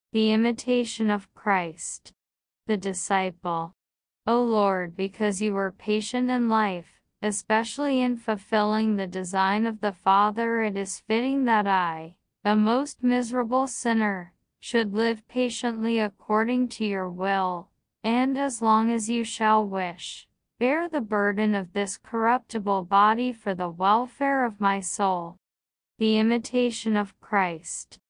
The imitation of Christ. The disciple. O Lord, because you were patient in life, especially in fulfilling the design of the Father, it is fitting that I, a most miserable sinner, should live patiently according to your will, and as long as you shall wish, bear the burden of this corruptible body for the welfare of my soul. The imitation of Christ.